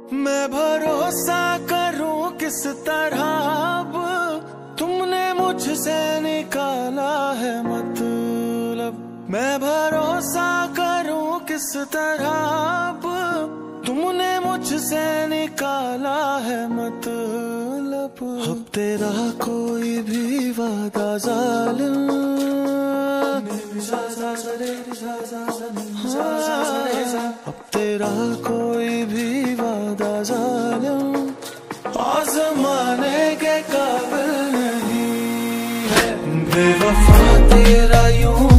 मैं भरोसा करूं किस तरह अब तुमने मुझसे निकाला है मतलब। मैं भरोसा करूं किस तरह अब तुमने मुझसे निकाला है मतलब। अब तेरा कोई भी वादा जालिम, अब तेरा कोई भी वादा जालिम आज़माने के काबिल नहीं है। बेवफा तेरा यूं